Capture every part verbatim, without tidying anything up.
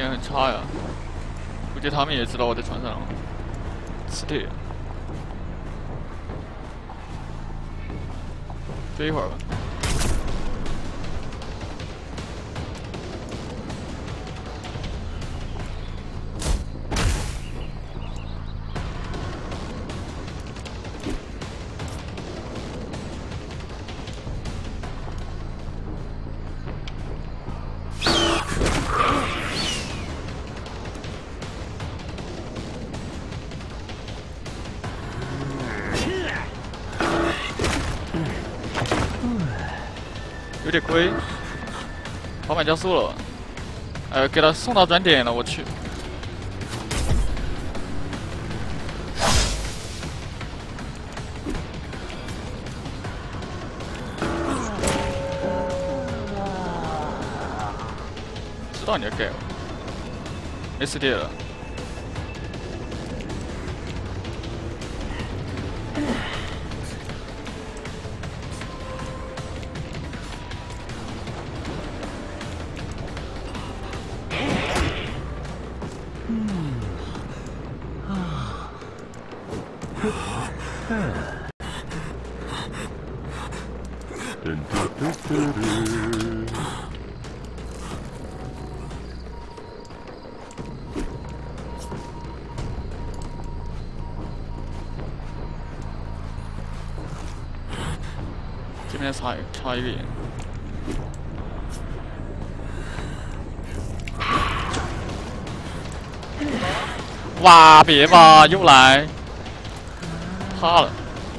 也很差呀，估计他们也知道我在船上。吃铁，追一会儿吧。 有点亏，跑满加速了，呃，给他送到转点了，我去。知道你要盖我，没死电了。 这边差差一个眼。哇，别吧，又来，怕了。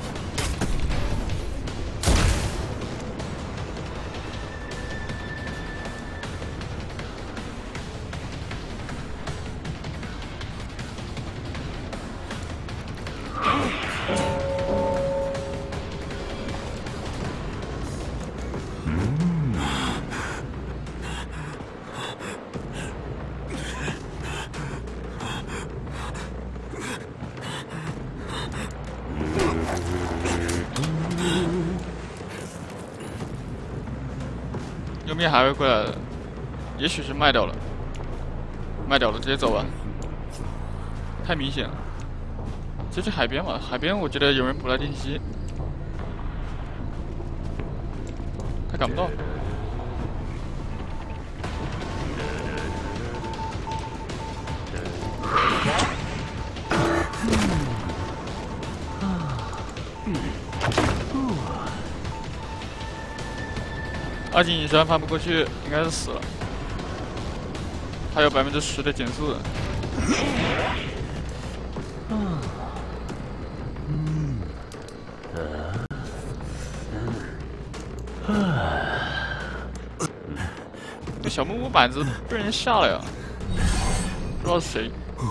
右面还会过来的，也许是卖掉了，卖掉了，直接走吧，太明显了。就去海边嘛，海边我觉得有人补了电机，他赶不到。二级隐身翻不过去，应该是死了。还有百分之十的减速。这小木屋板子被人下了呀，不知道是谁。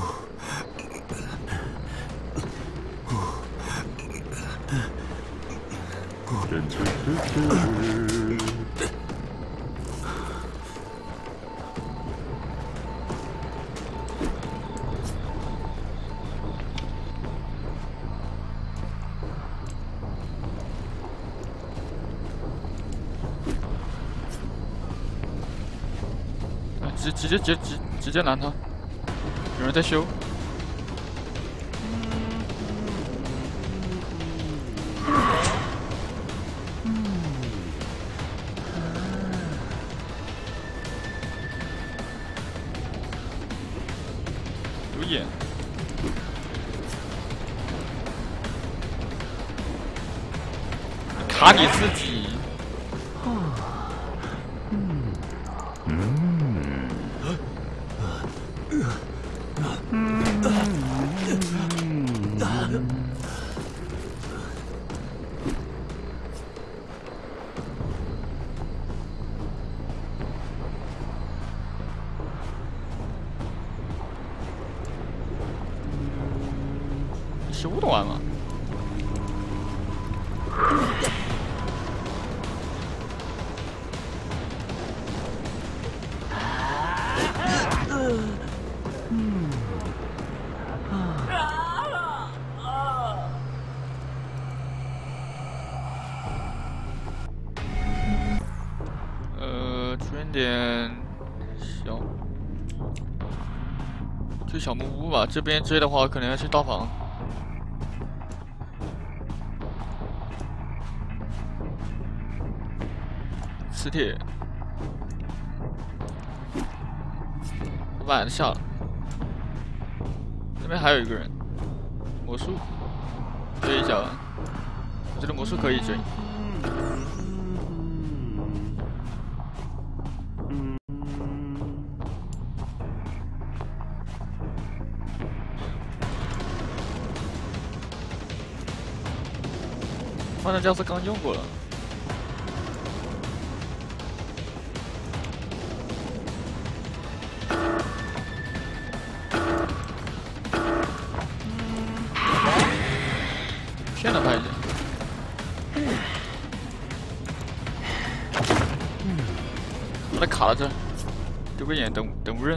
直直接直直直接拦他，有人在修。有眼。卡你自己。 修得完吗？呃，出现点小， 去小木屋吧，这边追的话可能要去大房。磁铁，晚上下了，那边还有一个人，魔术，追一下吧。我觉得魔术可以追。 发展教室刚用过了，骗了他一下。把他卡了这儿，丢个眼等等无人。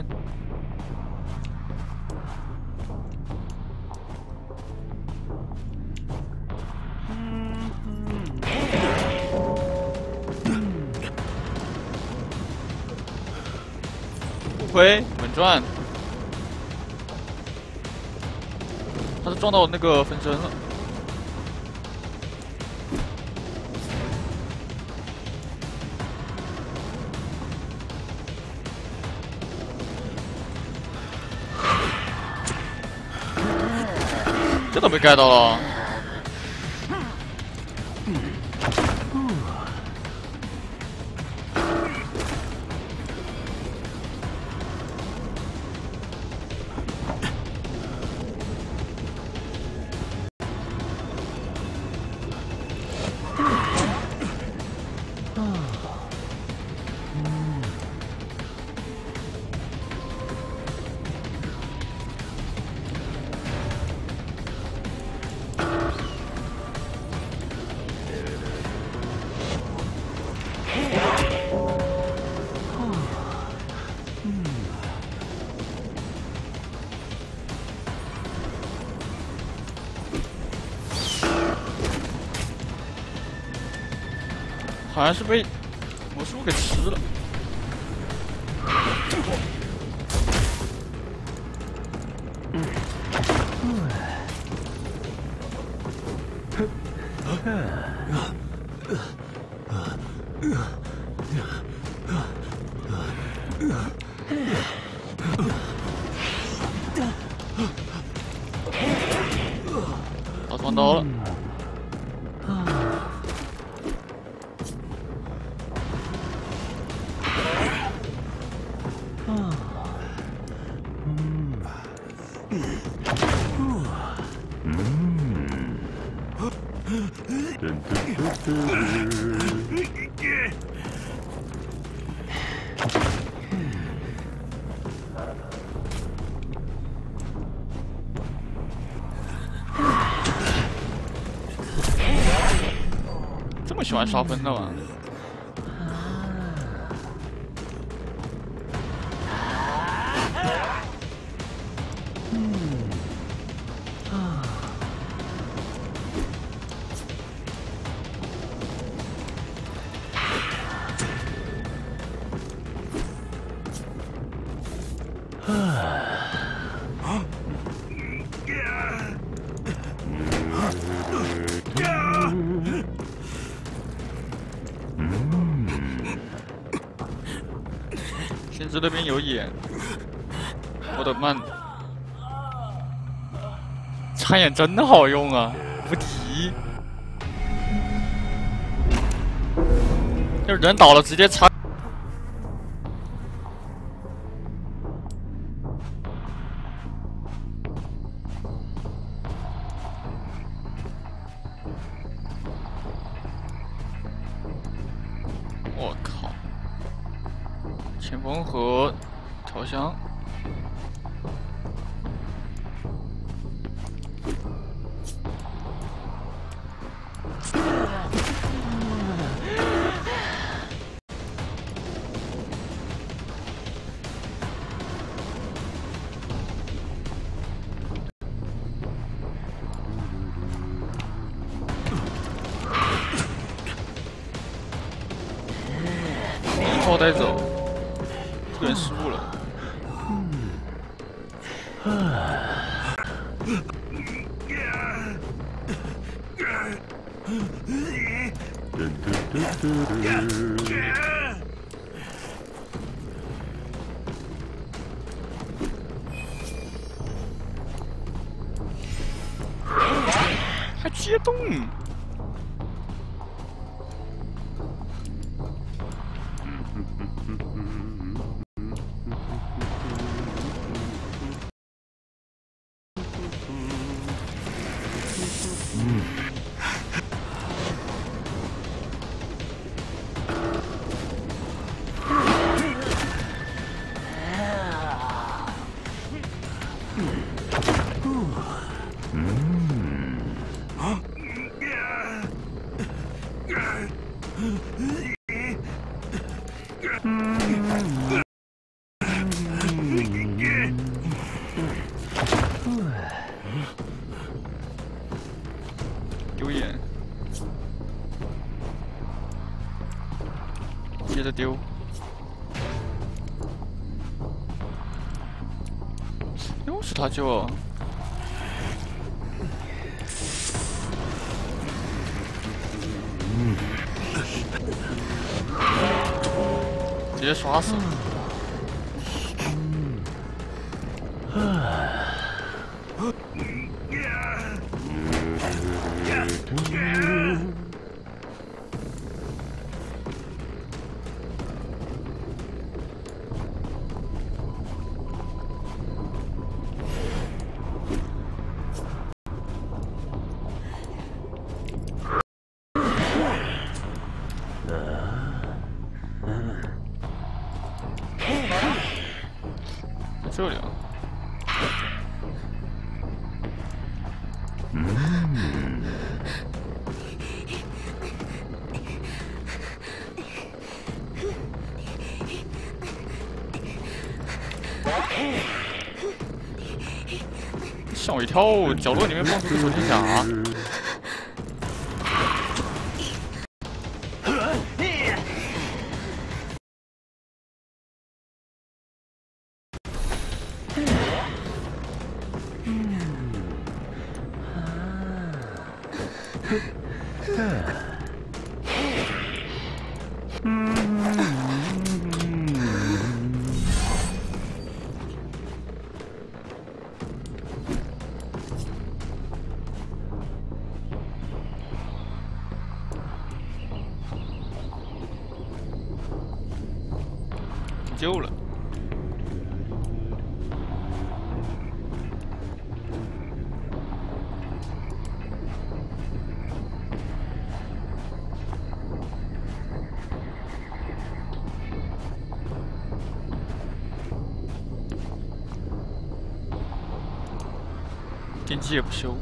回稳转，他是撞到那个分身了。这都被盖到了。好像是被魔术给吃了。打双刀了。 这么喜欢刷分的吗？先知那边有眼，我的慢，插眼真的好用啊，无敌！就人倒了直接插。我靠！前锋和调香。把我带走，这个人失误了。 还接动？丢眼，接着丢。又是他救哦！直接刷死。这里啊。嗯。吓我一跳，角落里面放出个手机侠。救了。电机也不修。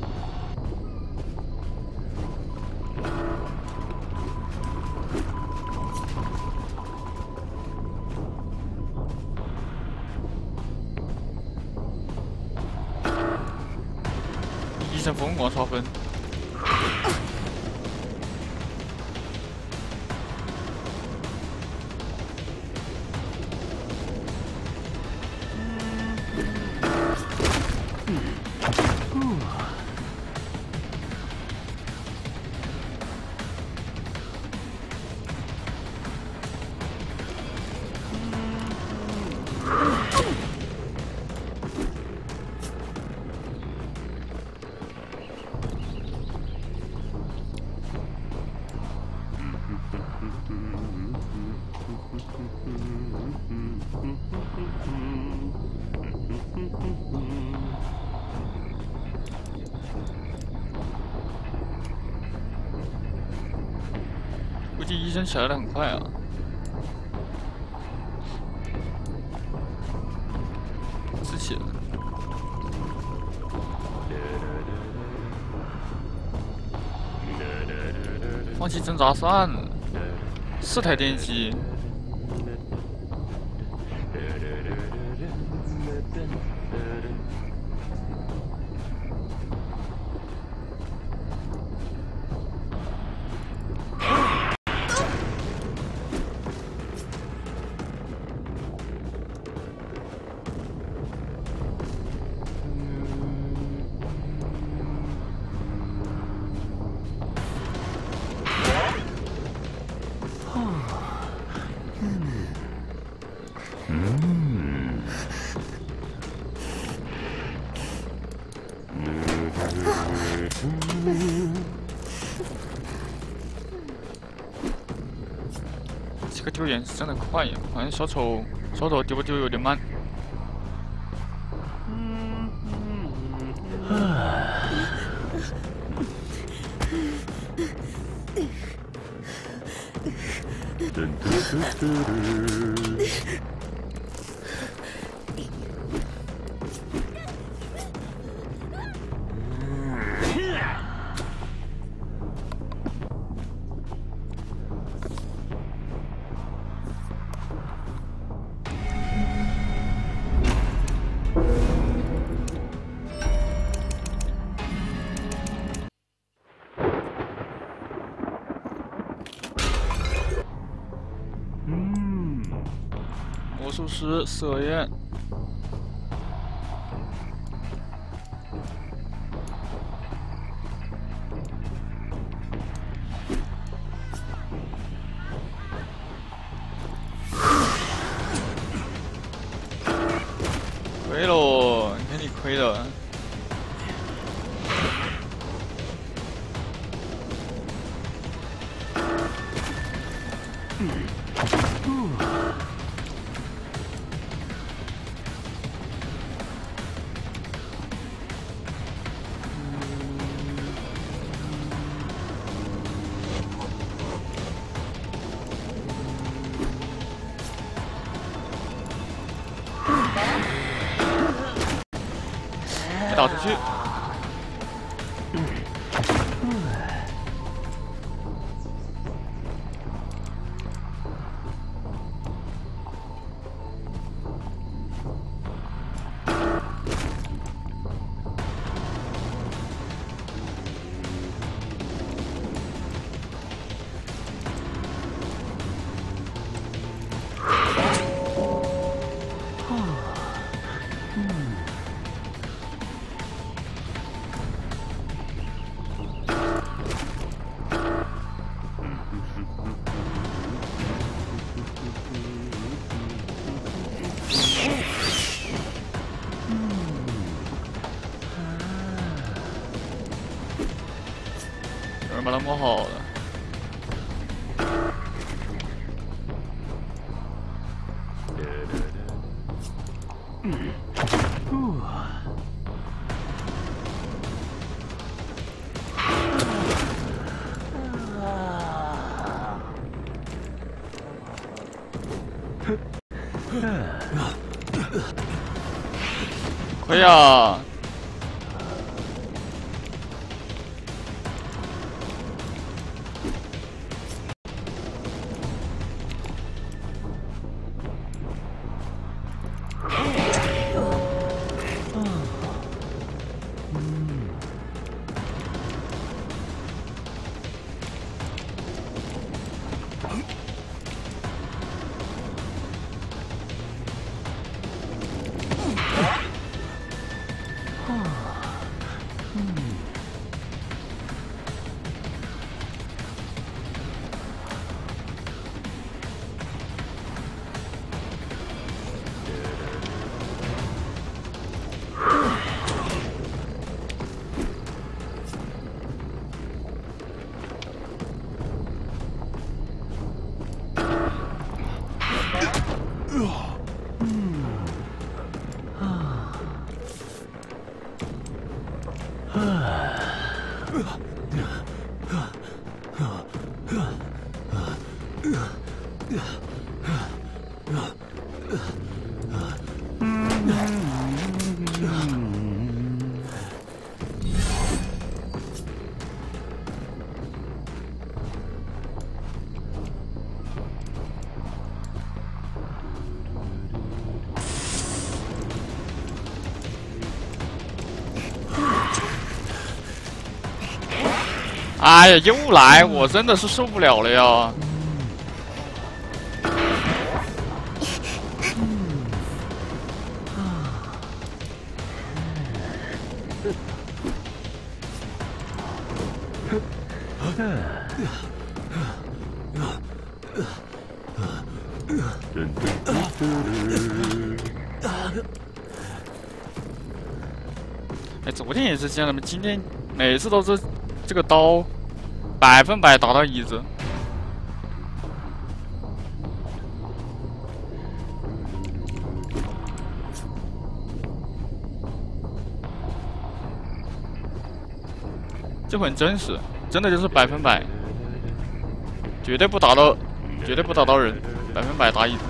医生疯狂刷分。估计医生起来的很快啊。自起了。放弃挣扎算了。四台电机。 这个丢岩是真的快呀，好像小丑小丑丢不丢有点慢。魔术师测验。亏喽，你看你亏了。打出去。有人把它摸好了。亏呀！哎呀，又来！我真的是受不了了呀！ 哎，昨天也是这样的，今天每次都是这个刀百分百打到椅子。这很真实，真的就是百分百，绝对不打到，绝对不打到人，百分百打椅子。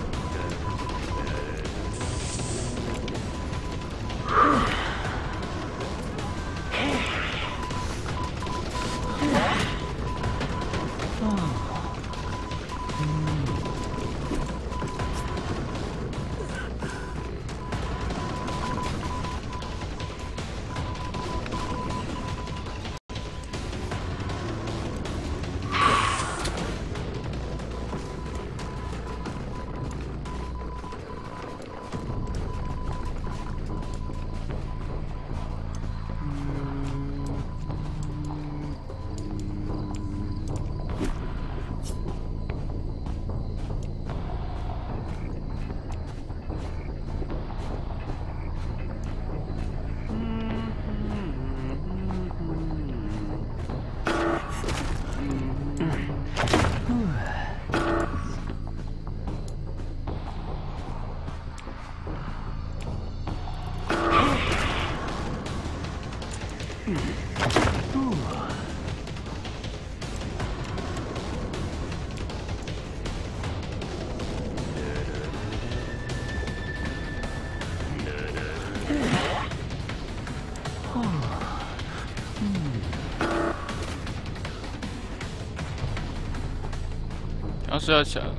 要是要起来了。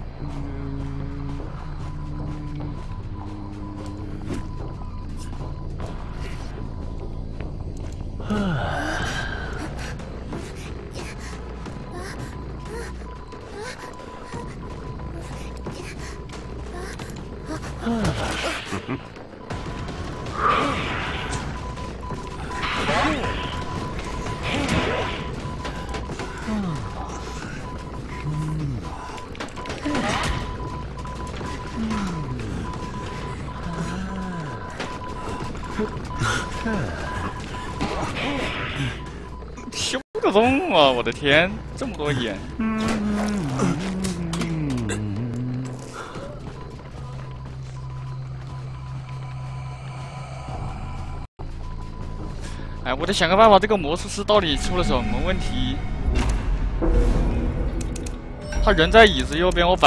修得动啊！我的天，这么多眼！哎，我得想个办法，这个魔术师到底出了什么问题？他人在椅子右边，我把。